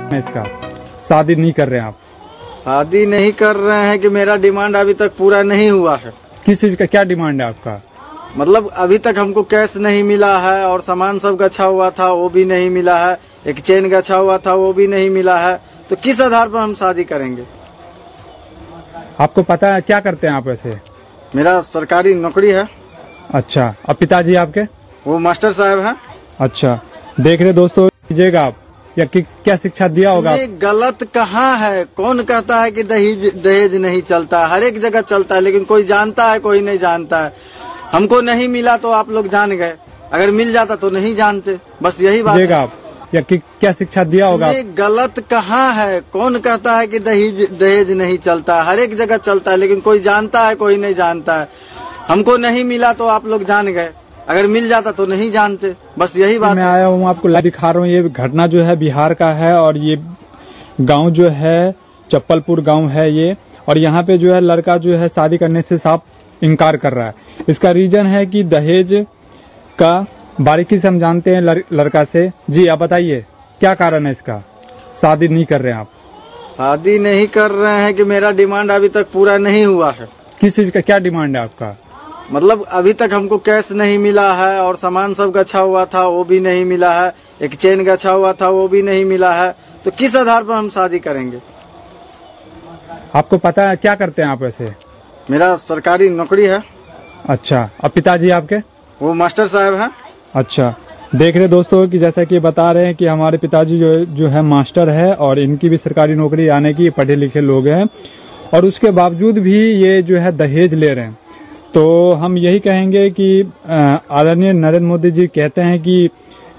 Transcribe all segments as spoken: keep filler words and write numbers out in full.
इसका शादी नहीं कर रहे हैं आप? शादी नहीं कर रहे हैं कि मेरा डिमांड अभी तक पूरा नहीं हुआ है। किस चीज का क्या डिमांड है आपका? मतलब अभी तक हमको कैश नहीं मिला है और सामान सब गछा हुआ था वो भी नहीं मिला है, एक चेन गछा हुआ था वो भी नहीं मिला है, तो किस आधार पर हम शादी करेंगे? आपको पता है क्या करते हैं आप वैसे? मेरा सरकारी नौकरी है। अच्छा, अब पिताजी आपके? वो मास्टर साहब हैं। अच्छा, देख रहे दोस्तों, कीजिएगा आप या कि क्या शिक्षा दिया होगा? गलत कहाँ है? कौन कहता है कि दहेज दहेज नहीं चलता? हर एक जगह चलता है, लेकिन कोई जानता है कोई नहीं जानता है। हमको नहीं मिला तो आप लोग जान गए, अगर मिल जाता तो नहीं जानते, बस यही बात है। आप या कि क्या शिक्षा दिया होगा? गलत कहाँ है? कौन कहता है कि दहेज दहेज नहीं चलता? हर एक जगह चलता है, लेकिन कोई जानता है कोई नहीं जानता है। हमको नहीं मिला तो आप लोग जान गए, अगर मिल जाता तो नहीं जानते, बस यही बात। मैं आया हूँ आपको लाइव दिखा रहा हूँ। ये घटना जो है बिहार का है और ये गांव जो है चप्पलपुर गांव है ये, और यहाँ पे जो है लड़का जो है शादी करने से साफ इनकार कर रहा है। इसका रीजन है कि दहेज का, बारीकी से हम जानते हैं लड़, लड़का से। जी आप बताइए क्या कारण है इसका, शादी नहीं कर रहे हैं आप? शादी नहीं कर रहे हैं कि मेरा डिमांड अभी तक पूरा नहीं हुआ है। किस चीज का क्या डिमांड है आपका? मतलब अभी तक हमको कैश नहीं मिला है और सामान सब गछा हुआ था वो भी नहीं मिला है, एक चेन गछा हुआ था वो भी नहीं मिला है, तो किस आधार पर हम शादी करेंगे? आपको पता है क्या करते हैं आप वैसे? मेरा सरकारी नौकरी है। अच्छा, अब पिताजी आपके? वो मास्टर साहब हैं। अच्छा, देख रहे दोस्तों कि जैसा कि बता रहे हैं कि हमारे पिताजी जो जो है मास्टर है और इनकी भी सरकारी नौकरी, यानी कि पढ़े लिखे लोग हैं, और उसके बावजूद भी ये जो है दहेज ले रहे हैं। तो हम यही कहेंगे कि आदरणीय नरेंद्र मोदी जी कहते हैं कि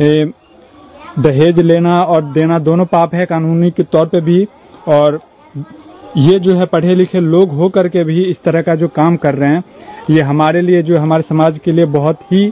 दहेज लेना और देना दोनों पाप है कानूनी के तौर पे भी, और ये जो है पढ़े लिखे लोग हो करके भी इस तरह का जो काम कर रहे हैं, ये हमारे लिए, जो हमारे समाज के लिए बहुत ही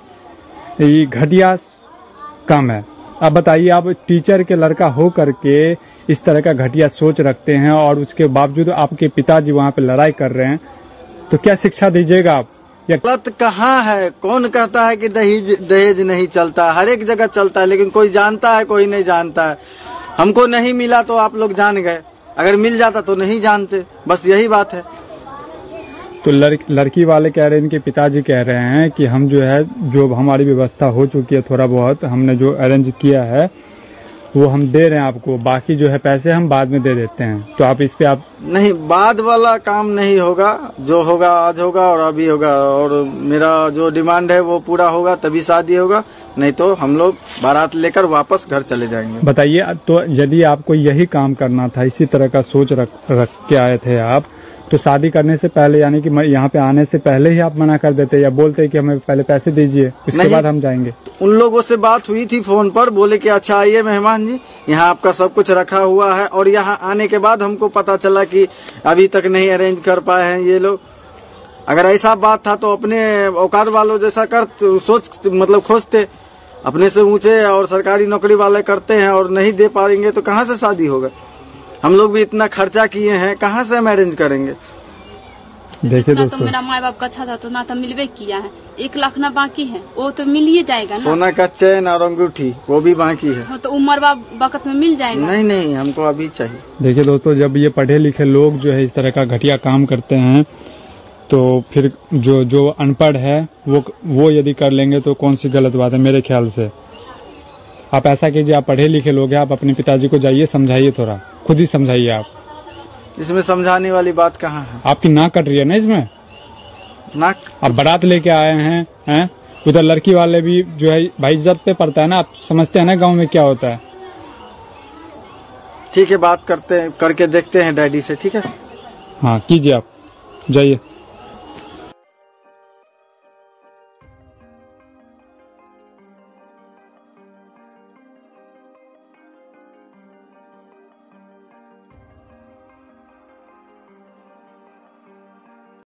घटिया काम है। अब बताइए, आप टीचर के लड़का हो करके इस तरह का घटिया सोच रखते हैं और उसके बावजूद आपके पिताजी वहाँ पे लड़ाई कर रहे हैं, तो क्या शिक्षा दीजिएगा आप? गलत कहाँ है? कौन कहता है कि दहेज दहेज नहीं चलता? हर एक जगह चलता है, लेकिन कोई जानता है कोई नहीं जानता है। हमको नहीं मिला तो आप लोग जान गए, अगर मिल जाता तो नहीं जानते, बस यही बात है। तो लड़, लड़की वाले कह रहे हैं, इनके पिताजी कह रहे हैं कि हम जो है, जो हमारी व्यवस्था हो चुकी है, थोड़ा बहुत हमने जो अरेंज किया है वो हम दे रहे हैं आपको, बाकी जो है पैसे हम बाद में दे देते हैं। तो आप इस पे आप नहीं, बाद वाला काम नहीं होगा, जो होगा आज होगा और अभी होगा, और मेरा जो डिमांड है वो पूरा होगा तभी शादी होगा, नहीं तो हम लोग बारात लेकर वापस घर चले जाएंगे। बताइए, तो यदि आपको यही काम करना था, इसी तरह का सोच रख रख के आए थे आप, तो शादी करने से पहले, यानी कि यहाँ पे आने से पहले ही आप मना कर देते या बोलते कि हमें पहले पैसे दीजिए, इसके बाद हम जाएंगे? तो उन लोगों से बात हुई थी फोन पर, बोले कि अच्छा आइए मेहमान जी, यहाँ आपका सब कुछ रखा हुआ है, और यहाँ आने के बाद हमको पता चला कि अभी तक नहीं अरेंज कर पाए हैं ये लोग। अगर ऐसा बात था तो अपने औकात वालों जैसा कर सोच, मतलब खोजते, अपने से ऊंचे और सरकारी नौकरी वाले करते हैं और नहीं दे पाएंगे तो कहाँ से शादी होगा? हम लोग भी इतना खर्चा किए हैं, कहाँ से हम अरेंज करेंगे? देखिए दोस्तों, तो मेरा माँ बाप का अच्छा था तो ना तो मिलवे किया है, एक लाख ना बाकी है, वो तो मिल ही जाएगा ना। सोना का चैन और अंगूठी वो भी बाकी है, तो उम्र वक्त में मिल जाएगा। नहीं नहीं, हमको अभी चाहिए। देखिए दोस्तों, जब ये पढ़े लिखे लोग जो है इस तरह का घटिया काम करते हैं, तो फिर जो जो अनपढ़ है वो वो यदि कर लेंगे तो कौन सी गलत बात है? मेरे ख्याल से आप ऐसा कीजिए, आप पढ़े लिखे लोग हैं, आप अपने पिताजी को जाइए समझाइए, थोड़ा खुद ही समझाइए आप। इसमें समझाने वाली बात कहाँ है? आपकी नाक कट रही है ना इसमें? नाक? आप बारात लेके आए हैं, हैं? उधर लड़की वाले भी जो है भाई इज्जत पे पड़ता है ना, आप समझते हैं ना गांव में क्या होता है। ठीक है, बात करते हैं, करके देखते हैं डैडी से, ठीक है? हाँ कीजिए, आप जाइए।